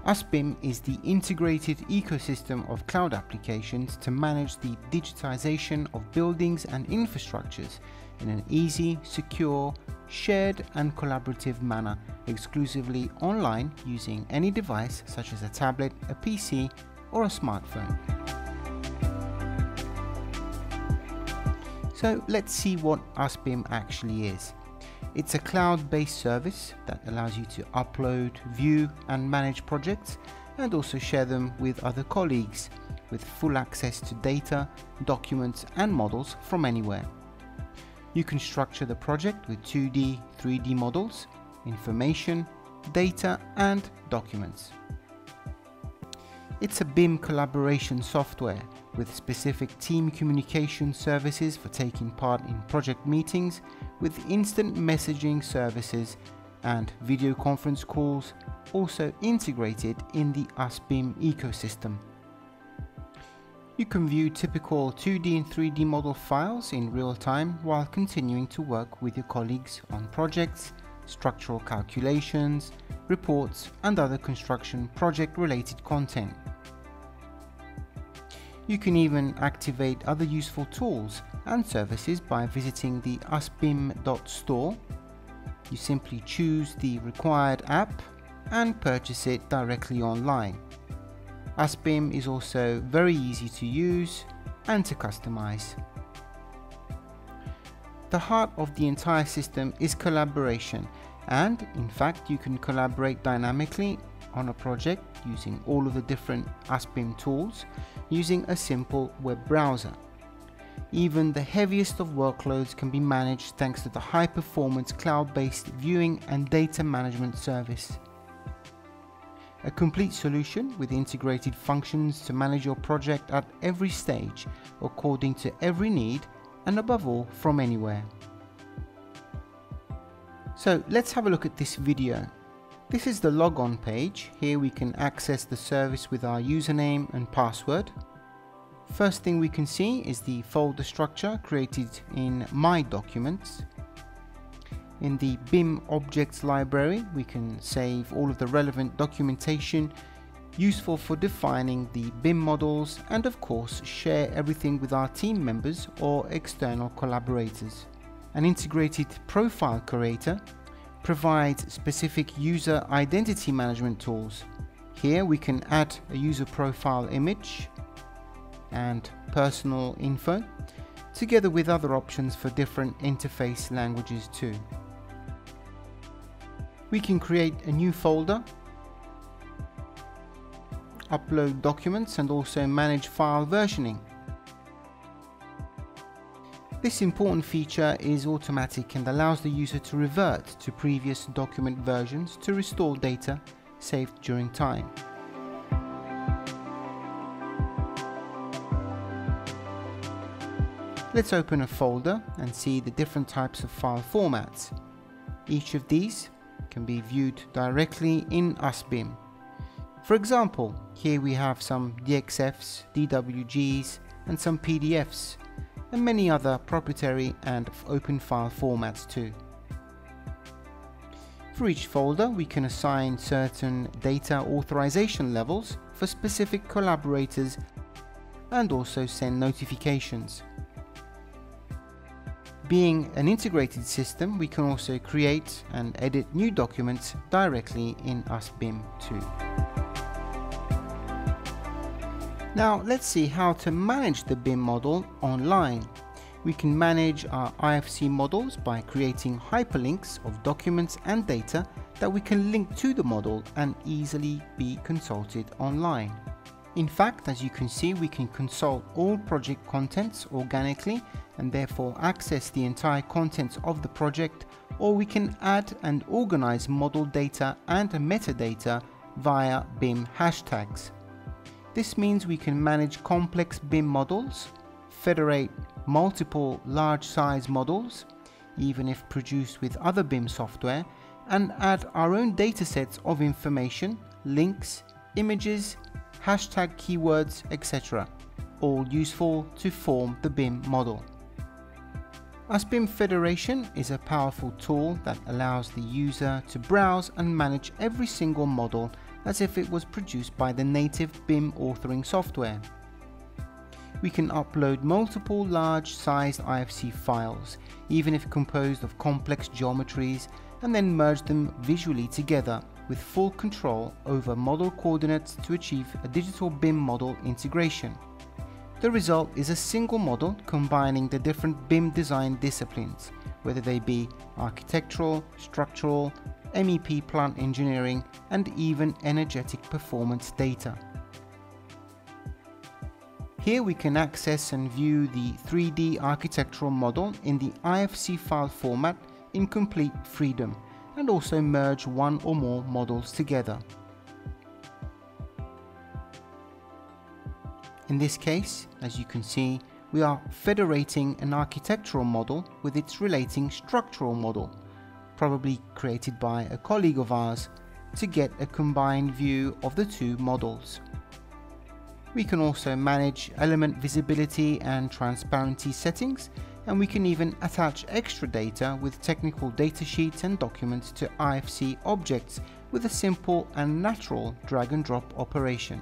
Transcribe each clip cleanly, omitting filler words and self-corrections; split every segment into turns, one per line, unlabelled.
usBIM is the integrated ecosystem of cloud applications to manage the digitization of buildings and infrastructures in an easy, secure, shared and collaborative manner, exclusively online using any device such as a tablet, a PC or a smartphone. So let's see what usBIM actually is. It's a cloud-based service that allows you to upload, view and manage projects and also share them with other colleagues with full access to data, documents and models from anywhere. You can structure the project with 2D, 3D models, information, data and documents. It's a BIM collaboration software with specific team communication services for taking part in project meetings, with instant messaging services and video conference calls also integrated in the usBIM ecosystem. You can view typical 2D and 3D model files in real time while continuing to work with your colleagues on projects, structural calculations, reports and other construction project related content. You can even activate other useful tools and services by visiting the usbim.store. You simply choose the required app and purchase it directly online. usBIM is also very easy to use and to customize. The heart of the entire system is collaboration, and in fact you can collaborate dynamically on a project using all of the different usBIM tools using a simple web browser. Even the heaviest of workloads can be managed thanks to the high-performance cloud-based viewing and data management service. A complete solution with integrated functions to manage your project at every stage, according to every need and above all from anywhere. So let's have a look at this video. This is the logon page. Here we can access the service with our username and password. First thing we can see is the folder structure created in My Documents. In the BIM Objects library, we can save all of the relevant documentation useful for defining the BIM models and of course share everything with our team members or external collaborators. An integrated profile creator provides specific user identity management tools. Here we can add a user profile image and personal info, together with other options for different interface languages too. We can create a new folder, upload documents and also manage file versioning. This important feature is automatic and allows the user to revert to previous document versions to restore data saved during time. Let's open a folder and see the different types of file formats. Each of these can be viewed directly in usBIM. For example, here we have some DXFs, DWGs and some PDFs, and many other proprietary and open file formats too. For each folder we can assign certain data authorization levels for specific collaborators and also send notifications. Being an integrated system, we can also create and edit new documents directly in usBIM too. Now let's see how to manage the BIM model online. We can manage our IFC models by creating hyperlinks of documents and data that we can link to the model and easily be consulted online. In fact, as you can see, we can consult all project contents organically and therefore access the entire contents of the project, or we can add and organize model data and metadata via BIM hashtags. This means we can manage complex BIM models, federate multiple large size models, even if produced with other BIM software, and add our own datasets of information, links, images, hashtag keywords, etc., all useful to form the BIM model. usBIM Federation is a powerful tool that allows the user to browse and manage every single model as if it was produced by the native BIM authoring software. We can upload multiple large-sized IFC files, even if composed of complex geometries, and then merge them visually together with full control over model coordinates to achieve a digital BIM model integration. The result is a single model combining the different BIM design disciplines, whether they be architectural, structural, MEP plant engineering, and even energetic performance data. Here we can access and view the 3D architectural model in the IFC file format in complete freedom, and also merge one or more models together. In this case, as you can see, we are federating an architectural model with its relating structural model, probably created by a colleague of ours, to get a combined view of the two models. We can also manage element visibility and transparency settings, and we can even attach extra data with technical datasheets and documents to IFC objects with a simple and natural drag and drop operation.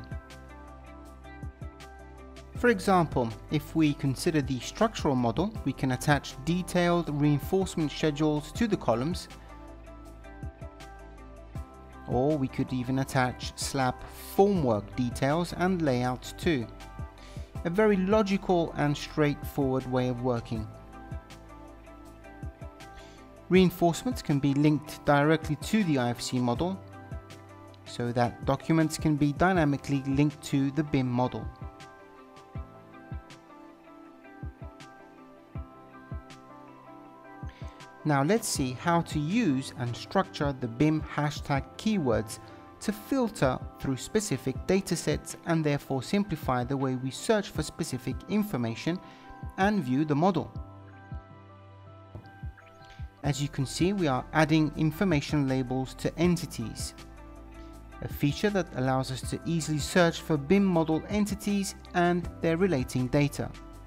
For example, if we consider the structural model, we can attach detailed reinforcement schedules to the columns, or we could even attach slab formwork details and layouts too. A very logical and straightforward way of working. Reinforcements can be linked directly to the IFC model, so that documents can be dynamically linked to the BIM model. Now let's see how to use and structure the BIM hashtag keywords to filter through specific datasets and therefore simplify the way we search for specific information and view the model. As you can see, we are adding information labels to entities, a feature that allows us to easily search for BIM model entities and their relating data.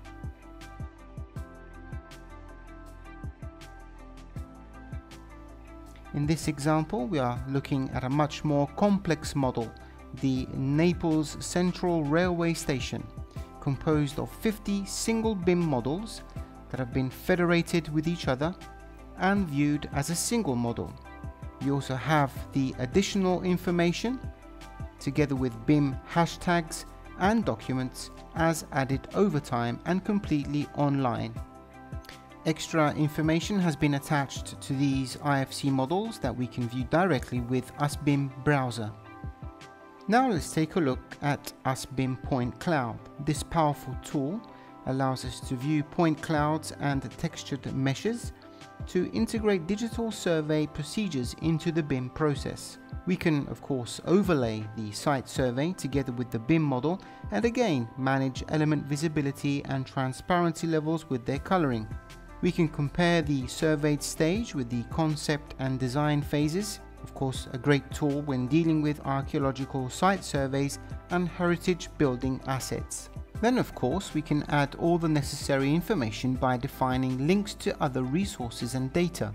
In this example, we are looking at a much more complex model, the Naples Central Railway Station, composed of 50 single BIM models that have been federated with each other and viewed as a single model. You also have the additional information, together with BIM hashtags and documents, as added over time and completely online. Extra information has been attached to these IFC models that we can view directly with usBIM browser. Now let's take a look at usBIM Point Cloud. This powerful tool allows us to view point clouds and textured meshes to integrate digital survey procedures into the BIM process. We can of course overlay the site survey together with the BIM model and again manage element visibility and transparency levels with their coloring. We can compare the surveyed stage with the concept and design phases, of course a great tool when dealing with archaeological site surveys and heritage building assets. Then of course we can add all the necessary information by defining links to other resources and data.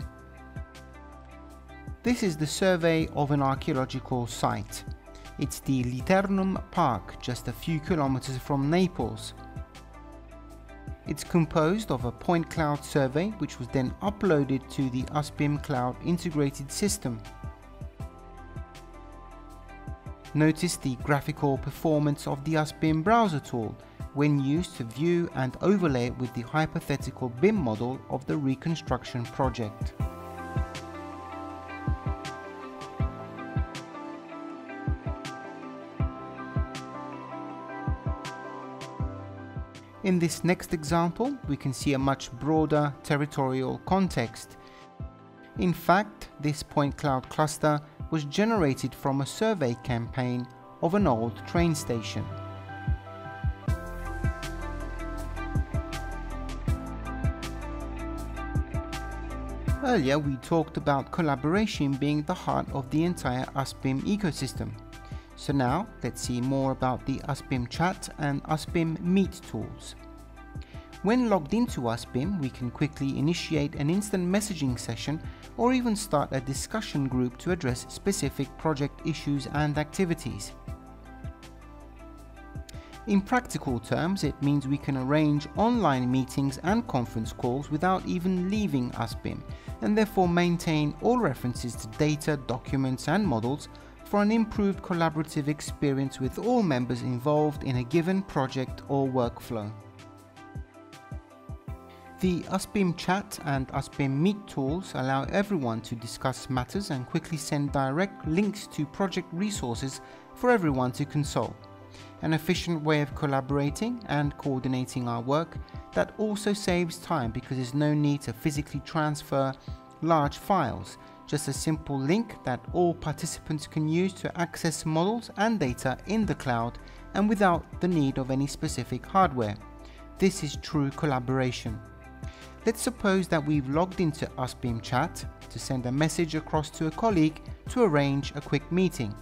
This is the survey of an archaeological site. It's the Liternum Park, just a few kilometers from Naples. It's composed of a point cloud survey which was then uploaded to the usBIM cloud integrated system. Notice the graphical performance of the usBIM browser tool when used to view and overlay it with the hypothetical BIM model of the reconstruction project. In this next example, we can see a much broader territorial context. In fact, this point cloud cluster was generated from a survey campaign of an old train station. Earlier we talked about collaboration being the heart of the entire usBIM ecosystem. So now let's see more about the usBIM Chat and usBIM Meet tools. When logged into usBIM, we can quickly initiate an instant messaging session or even start a discussion group to address specific project issues and activities. In practical terms, it means we can arrange online meetings and conference calls without even leaving usBIM, and therefore maintain all references to data, documents and models for an improved collaborative experience with all members involved in a given project or workflow. The usBIM Chat and usBIM Meet tools allow everyone to discuss matters and quickly send direct links to project resources for everyone to consult. An efficient way of collaborating and coordinating our work that also saves time because there's no need to physically transfer large files, just a simple link that all participants can use to access models and data in the cloud and without the need of any specific hardware. This is true collaboration. Let's suppose that we've logged into usBIM Chat to send a message across to a colleague to arrange a quick meeting.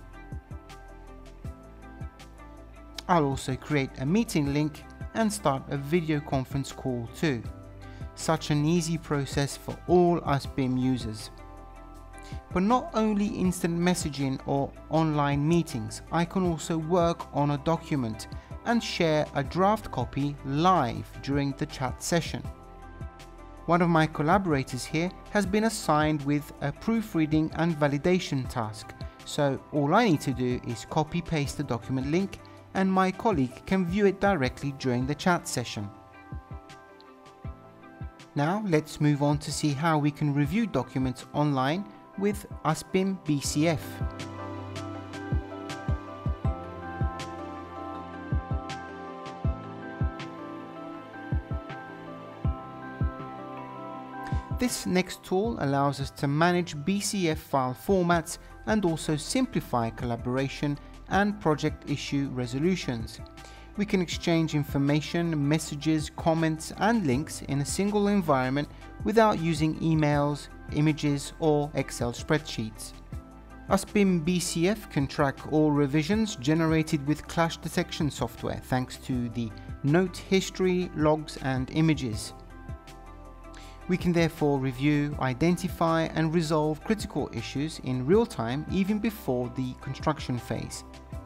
I'll also create a meeting link and start a video conference call too. Such an easy process for all usBIM users. But not only instant messaging or online meetings, I can also work on a document and share a draft copy live during the chat session. One of my collaborators here has been assigned with a proofreading and validation task, so all I need to do is copy-paste the document link and my colleague can view it directly during the chat session. Now let's move on to see how we can review documents online with usBIM BCF. This next tool allows us to manage BCF file formats and also simplify collaboration and project issue resolutions. We can exchange information, messages, comments and links in a single environment without using emails, images or Excel spreadsheets. usBIM BCF can track all revisions generated with clash detection software thanks to the note history, logs and images. We can therefore review, identify and resolve critical issues in real time even before the construction phase.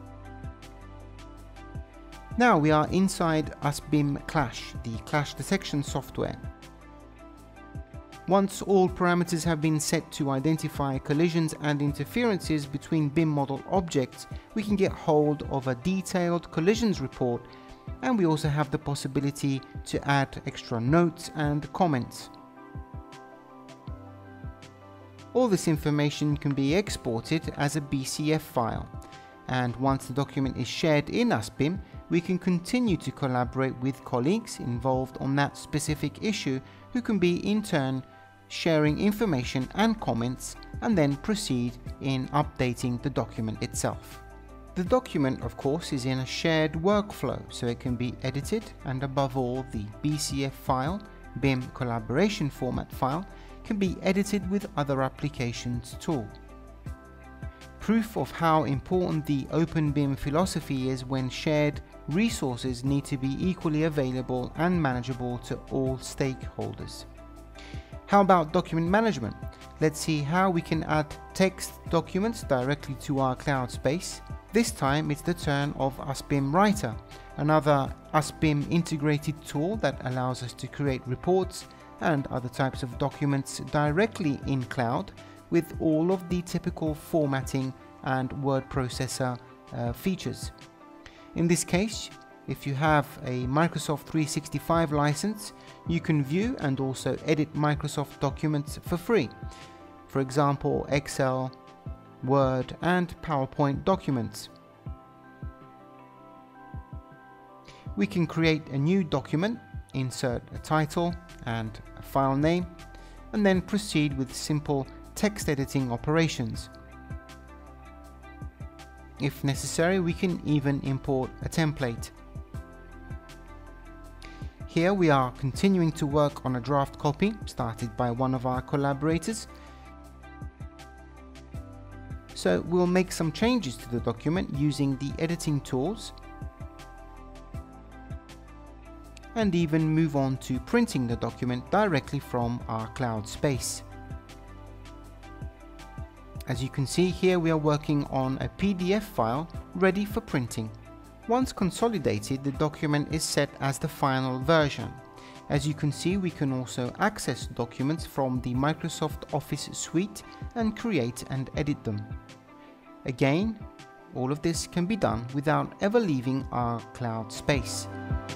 Now we are inside usBIM Clash, the clash detection software. Once all parameters have been set to identify collisions and interferences between BIM model objects, we can get hold of a detailed collisions report, and we also have the possibility to add extra notes and comments. All this information can be exported as a BCF file, and once the document is shared in usBIM, we can continue to collaborate with colleagues involved on that specific issue who can be in turn sharing information and comments and then proceed in updating the document itself. The document, of course, is in a shared workflow, so it can be edited, and above all, the BCF file, BIM collaboration format file, can be edited with other applications too. Proof of how important the open BIM philosophy is when shared resources need to be equally available and manageable to all stakeholders. How about document management? Let's see how we can add text documents directly to our cloud space. This time it's the turn of usBIM Writer, another usBIM integrated tool that allows us to create reports and other types of documents directly in cloud with all of the typical formatting and word processor features. In this case, if you have a Microsoft 365 license, you can view and also edit Microsoft documents for free. For example, Excel, Word and PowerPoint documents. We can create a new document, insert a title and a file name, and then proceed with simple text editing operations. If necessary, we can even import a template. Here we are continuing to work on a draft copy started by one of our collaborators. So we'll make some changes to the document using the editing tools. and even move on to printing the document directly from our cloud space. As you can see here, we are working on a PDF file ready for printing. Once consolidated, the document is set as the final version. As you can see, we can also access documents from the Microsoft Office suite and create and edit them. Again, all of this can be done without ever leaving our cloud space.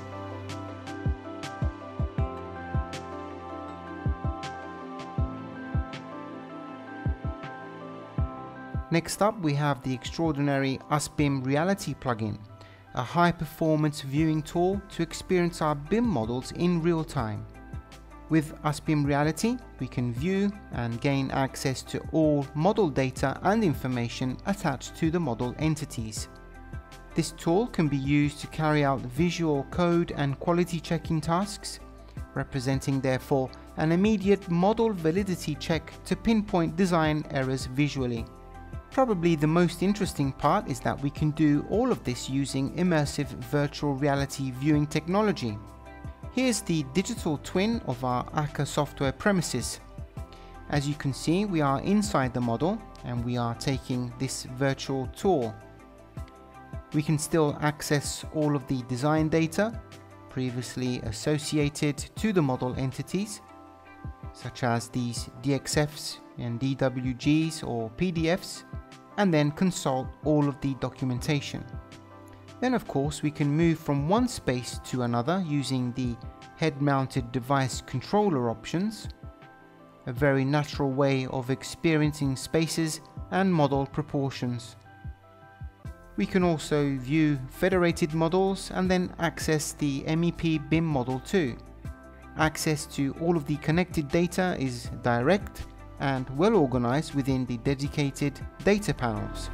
Next up, we have the extraordinary usBIM Reality plugin, a high-performance viewing tool to experience our BIM models in real time. With usBIM Reality, we can view and gain access to all model data and information attached to the model entities. This tool can be used to carry out visual code and quality checking tasks, representing therefore an immediate model validity check to pinpoint design errors visually. Probably the most interesting part is that we can do all of this using immersive virtual reality viewing technology. Here's the digital twin of our ACCA software premises. As you can see, we are inside the model and we are taking this virtual tour. We can still access all of the design data previously associated to the model entities, such as these DXFs and DWGs or PDFs, and then consult all of the documentation. Then of course we can move from one space to another using the head-mounted device controller options, a very natural way of experiencing spaces and model proportions. We can also view federated models and then access the MEP BIM model too. Access to all of the connected data is direct and well organized within the dedicated data panels.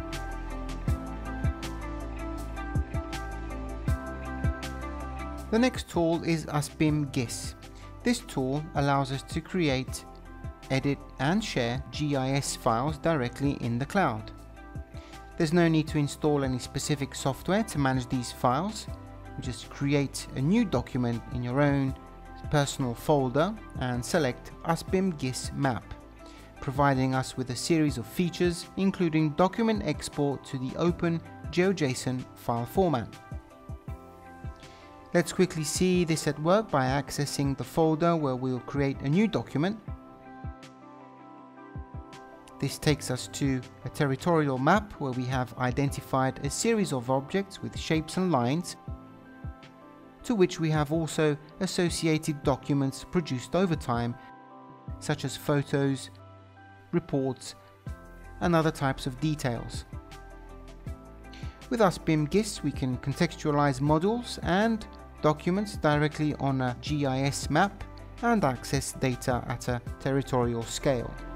The next tool is usBIM GIS. This tool allows us to create, edit and share GIS files directly in the cloud. There's no need to install any specific software to manage these files. You just create a new document in your own personal folder and select usBIM GIS map, providing us with a series of features including document export to the open GeoJSON file format. Let's quickly see this at work by accessing the folder where we'll create a new document. This takes us to a territorial map where we have identified a series of objects with shapes and lines, to which we have also associated documents produced over time, such as photos, reports, and other types of details. With usBIM GIS, we can contextualize modules and documents directly on a GIS map and access data at a territorial scale.